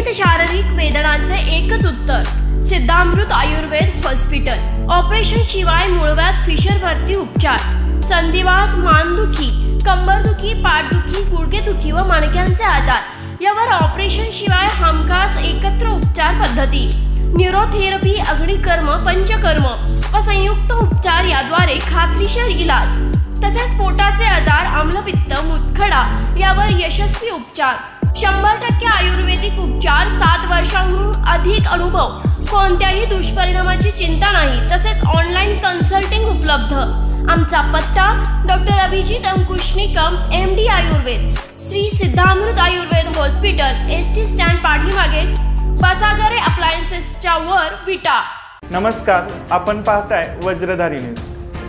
शारीरिक वेदनांचे एकच उत्तर, सिद्धामृत आयुर्वेद हॉस्पिटल। ऑपरेशन शिवाय मूळव्याध फिशरवरती उपचार, संधिवात, मानदुखी, कंबरदुखी, पाठदुखी, गुडघेदुखी व मणक्यांचे आजार यावर ऑपरेशन शिवाय हमखास एकत्र उपचार पद्धती, न्यूरोथेरपी, अग्निकर्म, पंचकर्म व संयुक्त उपचार याद्वारे खात्रीशीर इलाज। तसेच पोटाचे आजार, आम्लपित्त, मूतखडा यावर यशस्वी उपचार। 100% आयुर्वेदिक उपचार, 7 वर्षांहून अधिक अनुभव, कोणत्याही दुष्परिणामाची चिंता नाही। तसेच ऑनलाईन कन्सल्टिंग उपलब्ध। आमचा पत्ता doctor Abhijit Ankush Nikam, MD Ayurveda, Shri Siddhamrut Ayurveda hospital, ST stand पाठीमागे, बसागरे अप्लायन्सेसच्या वर, विटा। नमस्कार, आपण पाहताय वज्रधारी न्यूज।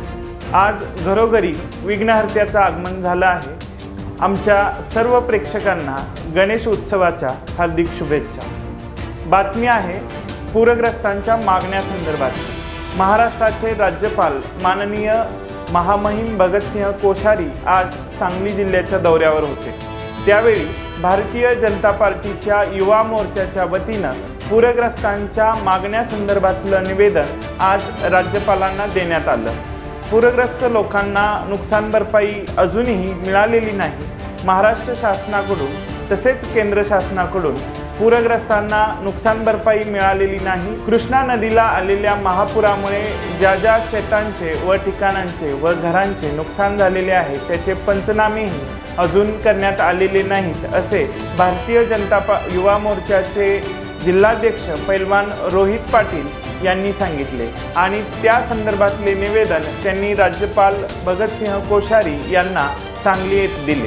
आज घरोघरी विघ्नहर्त्याचं आगमन झालं आहे। आमच्या सर्व प्रेक्षकांना गणेश उत्सवाच्या हार्दिक शुभेच्छा। बातमी आहे पूरग्रस्तांच्या मागण्यासंदर्भात। महाराष्ट्राचे राज्यपाल माननीय महामहिम भगतसिंह कोश्यारी आज सांगली जिल्ह्याच्या दौऱ्यावर होते। त्यावेळी भारतीय जनता पार्टीच्या युवा मोर्चाच्या वतीनं पूरग्रस्तांच्या मागण्यासंदर्भातलं निवेदन आज राज्यपालांना देण्यात आलं। पूरग्रस्त लोकांना नुकसान भरपाई अजूनही मिळालेली नाही। महाराष्ट्र शासनाकडून तसेच केंद्र शासनाकडून पूरग्रस्तांना नुकसान भरपाई मिळालेली नाही। कृष्णा नदीला आलेल्या महापुरामुळे ज्या ज्या शेतांचे व ठिकाणांचे व घरांचे नुकसान झालेले आहे त्याचे पंचनामेही अजून करण्यात आलेले नाहीत, असे भारतीय जनता युवा मोर्चाचे जिल्हाध्यक्ष पैलवान रोहित पाटील यांनी सांगितले आणि त्या संदर्भातले निवेदन त्यांनी राज्यपाल भगतसिंह कोश्यारी यांना सांगली येथे दिले।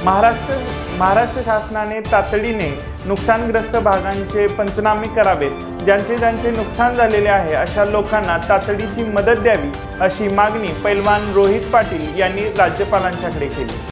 महाराष्ट्र शासनाने तातडीने नुकसानग्रस्त भागांचे पंचनामे करावेत। ज्यांचे नुकसान झालेले आहे अशा लोकांना तातडीची मदत द्यावी, अशी मागणी पैलवान रोहित पाटील यांनी राज्यपालांच्याकडे केली।